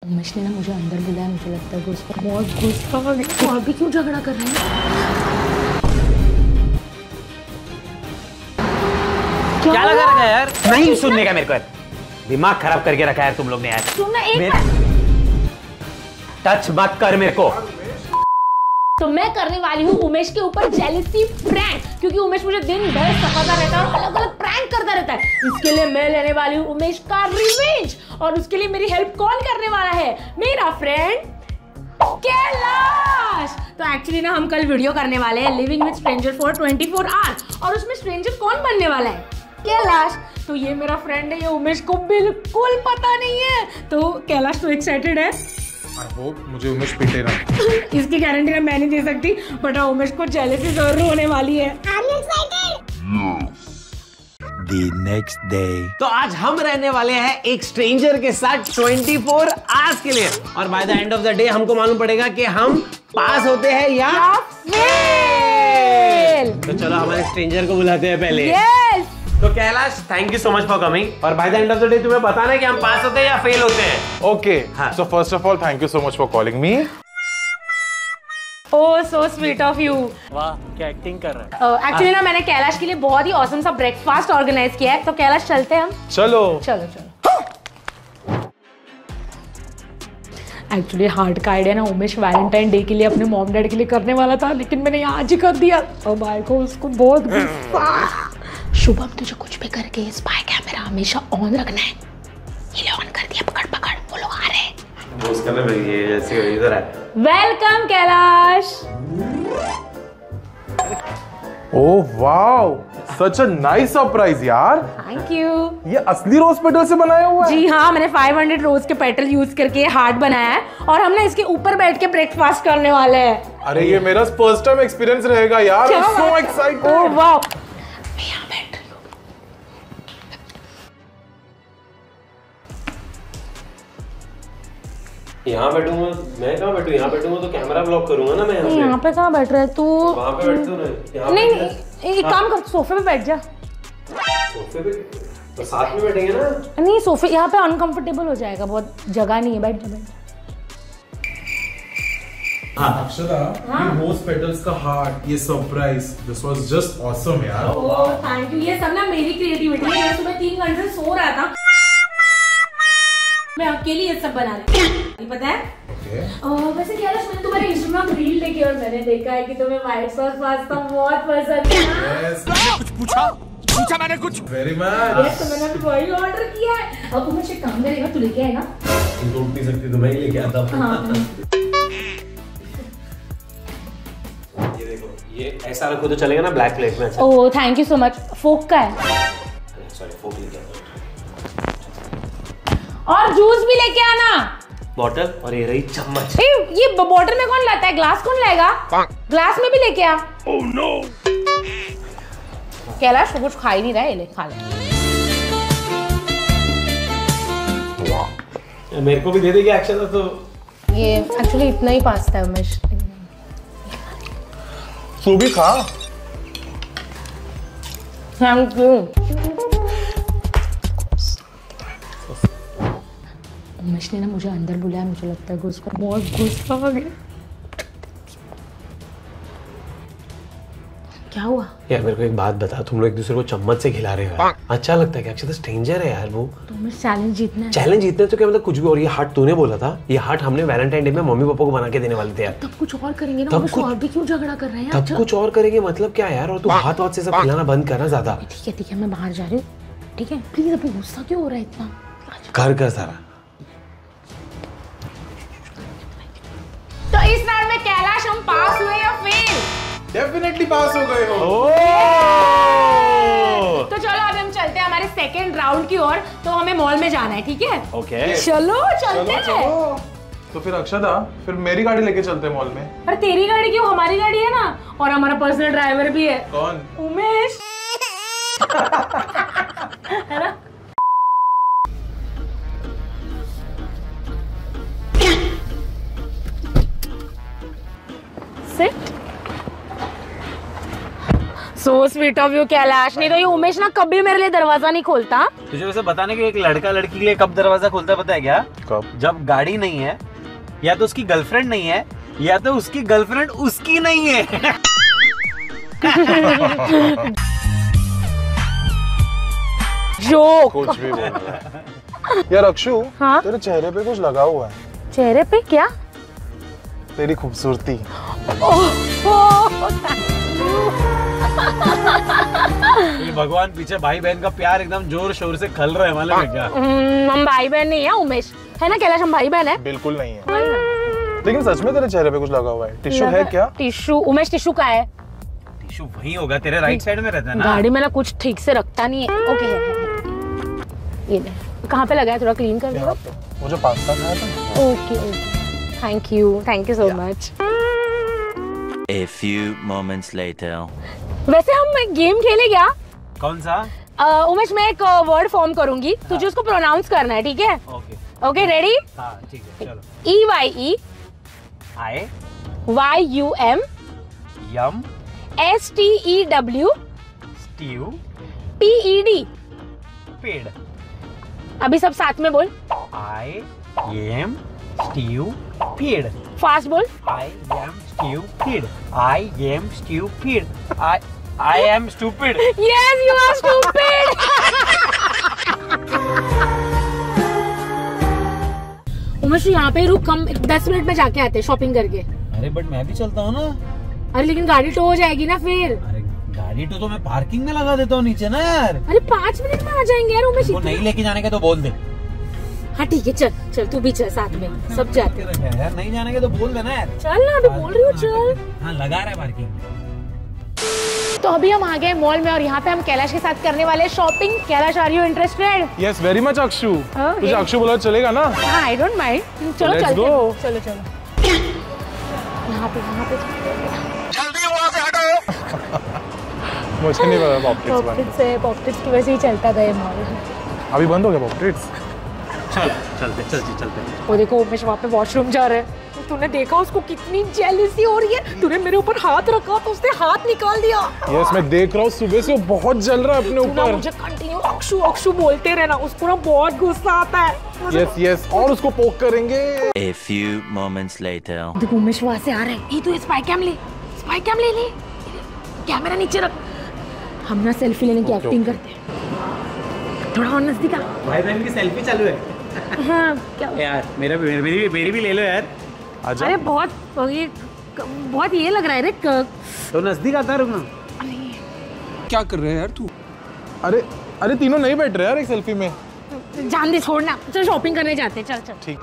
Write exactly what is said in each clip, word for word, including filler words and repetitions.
उमेश ने ना मुझे अंदर बुलाया, मुझे लगता है कि उस पर बहुत गुस्सा आ गया। तो अभी क्यों झगड़ा कर रहे हैं? क्या, क्या लगा रखा है यार? नहीं सुनने का मेरे को, दिमाग खराब करके रखा है तुम लोग ने यार। सुनना एक टच मत कर मेरे को। तो मैं करने वाली हूँ उमेश के ऊपर जेलसी प्रैंक, क्योंकि उमेश मुझे दिन भर सताता रहता है और अलग अलग प्रैंक करता रहता है। इसके लिए मैं लेने वाली हूँ उमेश का रिवेंज, और उसके लिए मेरी हेल्प कौन करने वाला है? मेरा फ्रेंड कैलाश। तो एक्चुअली ना हम कल वीडियो करने वाले हैं living with stranger for twenty four hours, और उसमें स्ट्रेंजर कौन बनने वाला है? कैलाश। तो ये मेरा फ्रेंड है, ये उमेश को बिल्कुल पता नहीं है। तो कैलाश तो एक्साइटेड है। I hope मुझे उमेश पीटे ना। इसकी गारंटी ना मैं नहीं दे सकती, बट उमेश को जेलसी जरूर होने वाली है। Are you excited? Yes. The next day. तो आज हम रहने वाले हैं एक स्ट्रेंजर के साथ ट्वेंटी फोर आवर्स के लिए, और by the end of the day हमको मालूम पड़ेगा कि हम पास होते हैं या फेल। तो चलो हमारे स्ट्रेंजर को बुलाते हैं पहले। Yes. तो Kailash, thank you so much for coming, और by the end of the day तुम्हें बताना है कि हम पास होते हैं या फेल होते हैं। Okay. हाँ. So first of all, thank you so much for calling me. Oh, so sweet of you. वाह, क्या एक्टिंग कर रहा है। एक्चुअली ना मैंने कैलाश के लिए बहुत ही ऑसम सा ब्रेकफास्ट ऑर्गेनाइज किया है। तो कैलाश चलते हैं हम। चलो। चलो चलो। एक्चुअली हार्ट का आइडिया ना उमेश वैलेंटाइन डे के लिए अपने मॉम डैड के लिए करने वाला था, लेकिन मैंने आज ही कर दिया। और भाई को उसको बहुत गुस्सा। शुभम, तुझे कुछ भी करके ये स्पाई कैमरा हमेशा ऑन रखना है। ये ले ऑन कर दिया, पकड़ पकड़, वो लोग आ रहे हैं। वो उसका ना ये जैसे इधर है। Welcome Kailash. Oh wow, such a nice surprise यार। Thank you. ये असली रोज पेटल से बनाया हुआ है? जी हाँ, मैंने फाइव हंड्रेड रोज के पेटल यूज करके हार्ट बनाया है, और हमने इसके ऊपर बैठ के ब्रेकफास्ट करने वाले हैं। अरे ये मेरा फर्स्ट टाइम एक्सपीरियंस रहेगा यार। I'm so excited। Oh wow. मैं यहाँ बैठ रही हूँ। यहाँ बैठूंगा मैं? कहाँ बैठूँ? यहाँ बैठूंगा तो कैमरा ब्लॉक करूंगा ना मैं। यहाँ नहीं, यहाँ पे कहाँ बैठ रहा है तू? वहाँ पे बैठते हो ना? यहाँ नहीं पे नहीं, एक काम कर, सोफे पे बैठ जा। सोफे पे तो साथ में बैठेंगे ना? नहीं, सोफे यहाँ पे अनकंफर्टेबल हो जाएगा, बहुत जगह नहीं है। बैठ जा, बैठ जा। अक्षदा, ये रोज पेटल्स का हार्ट, ये surprise, this was just awesome यार। Oh thank you. ये सब ना मेरी क्रिएटिविटी है। मैं सुबह तीन घंटे सो रहा था, मैं अकेली ये सब बना रही हूँ, पता है? okay. वैसे क्या मैंने तुम्हारे इंस्टाग्राम रील देखी और मैंने देखा है कि तुम्हें व्हाइट सॉस पास्ता बहुत पसंद है। yes. मैंने कुछ पूछा पूछा मैंने कुछ। Very much. yes, तो मैंने वही ऑर्डर किया है। अब मुझे काम करेगा, तू लेके आएगा? तुम तो उठ नहीं सकती तो मैं ही लेके आता हूँ। हाँ। ये देखो, ये ऐसा रखो तो चलेगा ना ब्लैक प्लेट में? Oh thank you so much. फोक का है? सॉरी, फोक लेके आता हूँ। और जूस भी लेके आना। बॉटल, और ये रही चम्मच। ए, ये बॉटल में कौन लाता है? ग्लास कौन लाएगा? ग्लास में भी लेके आ। Oh no. कैलाश कुछ खा ही नहीं रहा है, ले खा ले। मेरे को भी दे देगी एक्शन तो। ये एक्चुअली इतना ही पास्ता है उमेश। तू भी खा। Thank you. उमेश ने ना मुझे अंदर बुलाया, मुझे लगता है कि उसको बहुत गुस्सा आ गया। क्या हुआ? यार मेरे को एक बात बता, तुम लोग एक दूसरे को चम्मच से खिला रहे हो, अच्छा लगता है क्या? अक्षय तो स्ट्रेंजर है यार वो। तो उमेश चैलेंज जीतना है। चैलेंज जीतने तो क्या मतलब कुछ भी। और ये हार्ट तूने बोला था, ये हार्ट हमने वैलेंटाइन डे में मम्मी पापा को बना के देने वाले थे यार। तब कुछ और करेंगे ना? तब कुछ और भी क्यों झगड़ा कर रहे हैं? तब कुछ और करेंगे मतलब क्या यार? और तू हाथ वाथ से सब खिलाना बंद करना ज्यादा। ठीक है ठीक है, मैं बाहर जा रही हूँ। ठीक है प्लीज, अभी गुस्सा क्यों हो रहा है इतना? कर कर सारा। तो इस राउंड में कैलाश हम पास हुए या फेल? डेफिनेटली पास हो गए हो। तो चलो अभी हम चलते हैं हमारे सेकंड राउंड की ओर। तो हमें मॉल में जाना है, ठीक है? ओके चलो चलते हैं। तो फिर अक्षदा, फिर मेरी गाड़ी लेके चलते हैं मॉल में। पर तेरी गाड़ी क्यों? हमारी गाड़ी है ना, और हमारा पर्सनल ड्राइवर भी है। कौन? उमेश। है ना? Sit. So sweet of you Kailash. नहीं तो ये उमेश ना कभी मेरे लिए दरवाजा नहीं खोलता। तुझे वैसे बताने के एक लड़का लड़की के लिए कब दरवाजा खोलता है पता है क्या? कब? जब गाड़ी नहीं है, या तो उसकी गर्लफ्रेंड नहीं है, या तो उसकी गर्लफ्रेंड उसकी नहीं है। जोक। कुछ भी बोल रहा है। यार अक्षु, हाँ? तेरे चेहरे पे कुछ लगा हुआ है। चेहरे पे क्या? तेरी खूबसूरती। भगवान, पीछे भाई बहन का प्यार एकदम जोर शोर से खल रहा है, मालूम है क्या? हम भाई बहन नहीं है उमेश, है ना कैलाश? हम भाई बहन है। बिल्कुल नहीं है, लेकिन सच में तेरे चेहरे पे कुछ लगा हुआ है। टिश्यू है क्या? टिश्यू? उमेश टिश्यू का है? टिश्यू वही होगा, तेरे राइट साइड में रहता है ना। गाड़ी में ना कुछ ठीक से रखता नहीं है। ओके है, है। ये ले, कहाँ पे लगा है? थोड़ा क्लीन कर दो। मुझे पास्ता खाया था। Okay okay, thank you, thank you so much. A few moments later. वैसे हम गेम खेले क्या? कौन सा? uh, उमेश, मैं एक वर्ड फॉर्म करूंगी, तुझे उसको प्रोनाउंस करना है, ठीक है? Okay okay, ready? हाँ ठीक है, चलो। E Y E I Y U M यम S T E W Steve P E D. पेड़। अभी सब साथ में बोल। आई एम स्टीव पेड़। फास्ट बोल। I am stupid. I am stupid. I I am stupid. Yes, you are stupid. Umesh, यहाँ पे रुक, हम दस मिनट में जाके आते हैं शॉपिंग करके। अरे बट मैं भी चलता हूँ ना। अरे लेकिन गाड़ी टो हो जाएगी ना फिर। अरे गाड़ी तो, तो मैं पार्किंग में लगा देता हूँ नीचे ना यार। अरे पाँच मिनट में आ जाएंगे यार उमेश। वो नहीं लेके जाने के तो बोल दे। हाँ ठीक है, चल चल, तू भी चल साथ में, सब जाते हैं यार। नहीं जाने के तो बोल देना यार। चल ना, अभी बोल रही हूँ, चल। हाँ लगा रहा है पार्किंग। तो अभी हम आ गए मॉल में और यहाँ पे हम कैलाश के साथ करने वाले shopping. Kailash, are you interested? Yes, very much Akshu. Okay. तुझे अक्षु बोला चलेगा ना? हाँ, आई डोंट माइंड। चलो Let's चलते go. हैं, चलो चलो। यहाँ पे यहाँ पे जल्दी वहाँ से हटो। मुझे नहीं पता पॉपटिट्स बंद। पॉपटिट्स है, पॉपटिट्स की वजह से ही चलता था ये मॉल। अभी बंद हो गया पॉपटिट्स? चल चलते चलते चलते। वो देखो उमेश वहाँ पे वॉशरूम जा रहा है। तूने देखा उसको कितनी जेलसी हो रही है? तूने मेरे ऊपर हाथ रखा तो उसने हाथ निकाल दिया। यस, मैं देख रहा हूँ सुबह से वो बहुत जल रहा है अपने तू ना ऊपर। मुझे कंटिन्यू अक्षु अक्षु बोलते रहना, उसको ना बहुत गुस्सा आता है। यस यस, और उसको पोक करेंगे। A few moments later. देखो उमेश वहाँ से आ रहा है। ये तू स्पाई कैम ले, स्पाई कैम ले ले, कैमरा नीचे रख। हम ना सेल्फी लेने की एक्टिंग करते हैं। थोड़ा और नजदीक आ। भाई बहन की सेल्फी चालू है। हाँ क्या यार मेरा भी मेरी भी मेरी भी ले लो यार। आजा। अरे बहुत ये बहुत ये लग रहा है रे। तो नजदीक आता है, रुकना। क्या कर रहे हैं यार तू? अरे अरे तीनों नहीं बैठ रहे यार एक सेल्फी में। जान दे, छोड़ना। चल शॉपिंग करने जाते हैं, चल चल। ठीक।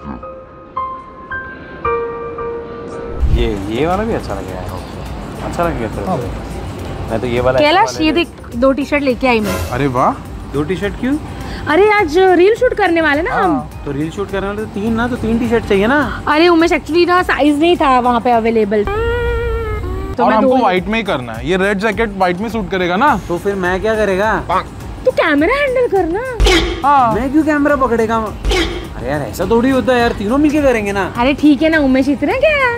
ये ये वाला भी अच्छा लगा यार। अच्छा लग गया। मैं तो ये वाला। कैलाश, ये देख, दो टी शर्ट लेके आई मैं। अरे वाह, दो टी शर्ट क्यों? अरे आज रील शूट करने वाले ना हम। तो रील शूट करने वाले तो तीन ना, तो तीन टी शर्ट चाहिए ना। अरे उमेश, एक्चुअली ना साइज नहीं था वहाँ पे अवेलेबल, तो और मैं हमको दो। व्हाइट में ही करना है। ये रेड जैकेट व्हाइट में सूट करेगा ना? तो फिर मैं क्या करेगा? तू कैमरा हैंडल करना। हाँ। मैं क्यों कैमरा पकड़ेगा? अरे यार ऐसा थोड़ी होता है यार, तीनों मिलके करेंगे ना। अरे ठीक है ना उमेश, इतना क्या है?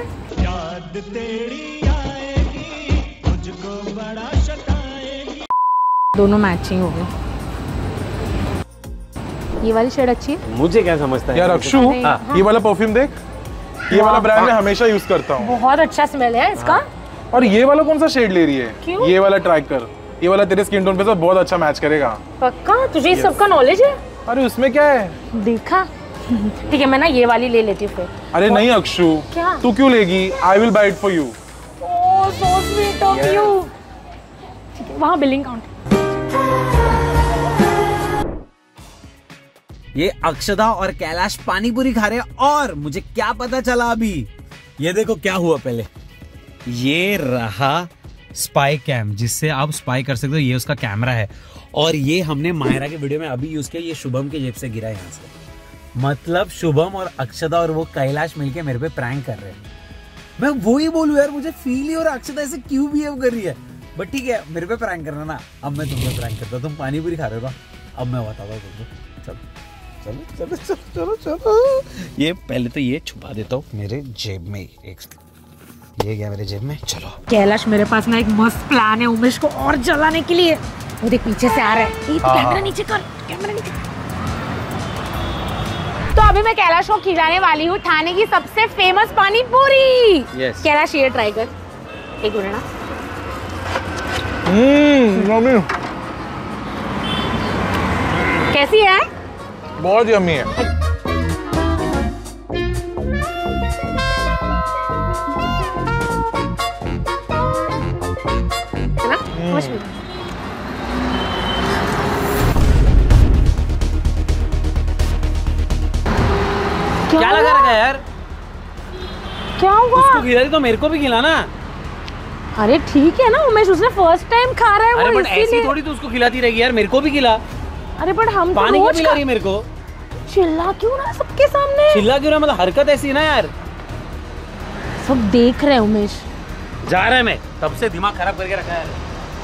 दोनों मैचिंग हो गए। ये वाली शर्ट अच्छी है। मुझे क्या समझता है यार अक्षु, हाँ। ये वाला परफ्यूम देख, ये वाला ब्रांड मैं हमेशा यूज करता हूँ। बहुत अच्छा स्मेल है इसका। और ये वाला कौन सा शेड ले रही है? क्यों? ये वाला ट्राई कर, ये वाला तेरे स्किन टोन पे तो बहुत अच्छा मैच करेगा। पक्का? तुझे इस सब का नॉलेज है? अरे उसमें क्या है? देखा। ठीक है, मैं ना ये वाली ले लेती हूँ फिर। अरे नहीं अक्षु, क्या? तू क्यों लेगी? I will buy it for you. Oh so sweet of you. ठीक है, वहाँ बिलिंग काउंट। ये अक्षदा और कैलाश पानी पूरी खा रहे हैं और मुझे क्या पता चला अभी। ये देखो क्या हुआ पहले। ये रहा स्पाई कैम, जिससे आप स्पाई कर सकते हो। ये उसका कैमरा है और ये हमने मायरा के वीडियो में अभी यूज किया। ये शुभम के जेब से गिरा यहाँ से। मतलब शुभम और अक्षदा और वो कैलाश मिलके मेरे पे प्रैंक कर रहे हैं। मैं वो ही बोलूं यार, मुझे फील ही और अक्षदा ऐसे क्यों बिहेव कर रही है। बट ठीक है, मेरे पे प्रैंक करना ना। अब मैं तुम्हें प्रैंक करता, तुम पानी पूरी खा रहे हो ना, अब मैं बताता हूँ तुमको। चलो चलो चलो चलो चलो चलो। ये पहले तो ये छुपा देता हूँ मेरे जेब में। एक ये गया मेरे जेब में। चलो कैलाश, मेरे पास ना एक मस्त प्लान है उमेश को और जलाने के लिए। वो देख पीछे से आ रहा है। ये तो कैमरा नीचे कर, कैमरा नीचे कर। तो अभी मैं कैलाश को खिलाने वाली हूँ ठाणे की सबसे फेमस पानी पूरी। yes. कैलाश ये ट्राई कर, एक मिनट ना। हम्म, कैसी है? बहुत यम्मी है। है ना? कुछ भी। क्या लगा रखा है यार? क्या हुआ? उसको खिला दी तो मेरे को भी खिलाना। अरे ठीक है ना उमेश, उसने फर्स्ट टाइम खा रहा है। अरे वो बट ऐसी थोड़ी तो उसको खिलाती रहेगी यार, मेरे को भी खिला। अरे बट हम तो पानी क्यों रोज पिला खा- रही है मेरे को? चिल्ला क्यों ना सबके सामने? चिल्ला क्यों रहा? मतलब हरकत ऐसी है ना यार। सब देख रहे हैं उमेश। जा रहा है मैं, तब से दिमाग खराब करके रखा है।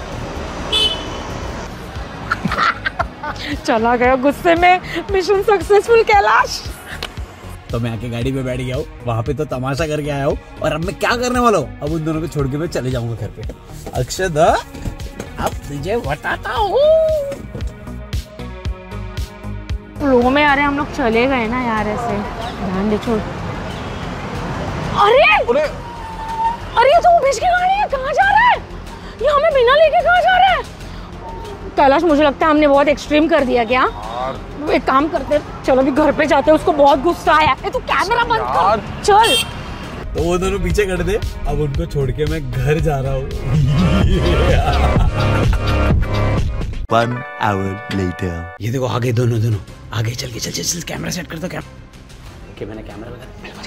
चला गया गुस्से में। Mission successful Kailash. तो मैं आके गाड़ी पे बैठ गया हूँ, वहाँ पे तो तमाशा करके आया हूँ, और अब मैं क्या करने वाला हूँ? अब उन दोनों को छोड़ के मैं चले जाऊंगा घर पे। अक्षद अब तुझे बताता हूँ। लोगों में आ रहे हम लोग चले गए ना यार, ऐसे ध्यान दे छोड़। अरे अरे अरे ये तो उमेश की गाड़ी है, कहाँ जा रहा है ये? हमें बिना लेके कहाँ जा रहा है? कैलाश, मुझे लगता है हमने बहुत एक्सट्रीम कर दिया क्या? एक काम करते हैं, चलो अभी घर पे जाते हैं, उसको बहुत गुस्सा आया है। तू कैमरा बंद कर, चल। तो वो दोनों पीछे खड़े थे, अब उनको छोड़ के मैं घर जा रहा हूँ। One hour later. ये देखो आगे दोनों दोनों आगे चल के चल चल चल कैमरा सेट कर दो। कैम कि मैंने कैमरा लगा।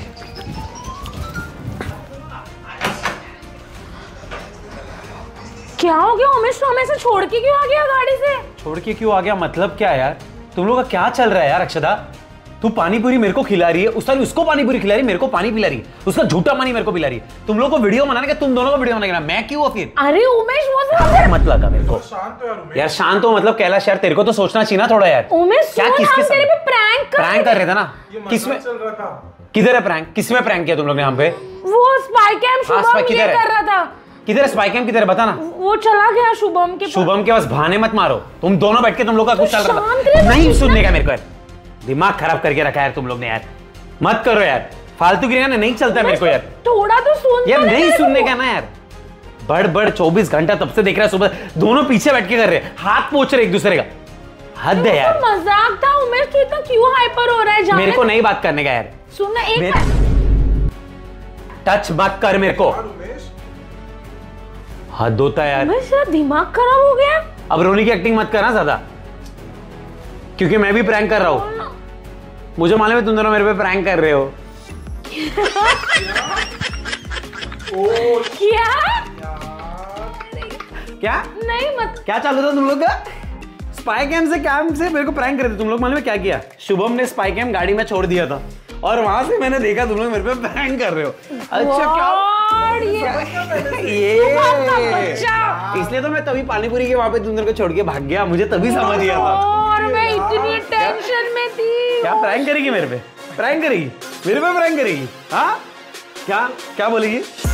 क्या हो गया उमेश, तो हमें ऐसे छोड़ के क्यों आ गया गाड़ी से? छोड़ के क्यों आ गया मतलब क्या है यार? तुम लोग का क्या चल रहा है यार? अक्षदा, तू पानी पूरी मेरे को खिला रही है, उस साल उसको पानी पूरी खिला रही है, मेरे को पानी पिला रही है, उसका झूठा पानी मेरे को पिला रही है। तुम लोग को वीडियो बनाने का, तुम दोनों को वीडियो बनाने का, मैं क्यों? फिर अरे उमेश वो जरा मत लगा मेरे को शांत हो यार उमेश। यार। शांत हो मतलब कैलाश यार, तेरे को तो सोचना चाहिए ना थोड़ा यार। उमेश क्या सुन, किसके हम तेरे साथ? पे प्रैंक कर प्रैंक कर रहे थे ना? ये मजाक किसमें चल रहा था। किधर है प्रैंक? किसमें प्रैंक किया तुम लोग ने हम पे? वो स्पाई कैम हाँ, शुभम spy ये किधर है? कर रहा था। किधर है स्पाई कैम? किधर है बता ना। वो चला गया शुभम के पास। शुभम के पास बहाने मत मारो। तुम दोनों बैठ के तुम लोग का कुछ चल रहा शांत था, रहे, नहीं कुछ सुनने का मेरे को यार। दिमाग खराब करके रखा है यार तुम लोग ने यार। मत करो यार, फालतू की गाना नहीं चलता है मेरे को यार। थोड़ा तो सुन यार तो ले नहीं मेरे सुनने को। का ना यार। बड़ बड़ चौबीस घंटा तब से देख रहा है, सुबह दोनों पीछे बैठ के कर रहे हैं, हाथ पोछ रहे एक दूसरे का। हद है यार। मजाक था उमेश, तू इतना क्यों हाइपर हो रहा है? जाने मेरे को नहीं बात करने का यार। सुन ना एक मेरे- टच मत कर मेरे को। यार उमेश, हद होता है यार। उमेश, तेरा दिमाग खराब हो गया। अब रोनी की एक्टिंग मत करना ज्यादा, क्योंकि मैं भी प्रैंक कर रहा हूँ। मुझे मालूम है तुम दोनों मेरे पे प्रैंक कर रहे हो। क्या? क्या नहीं मत। क्या चालू था तुम लोग का? स्पाई कैम से कैम से मेरे को प्रैंक कर रहे थे तुम लोग। मालूम है क्या किया? शुभम ने स्पाई कैम गाड़ी में छोड़ दिया था, और वहां से मैंने देखा तुम लोग मेरे पे प्रैंक कर रहे हो। अच्छा क्या? और ये ये बच्चा। इसलिए तो मैं तभी पानीपुरी के वहां पे तुम दोनों को छोड़ के भाग गया। मुझे तभी समझ गया था। और मैं इतनी टेंशन में थी। क्या प्रैंक करेगी मेरे पे? प्रैंक करेगी मेरे पे? प्रैंक करेगी? हाँ क्या क्या बोलेगी?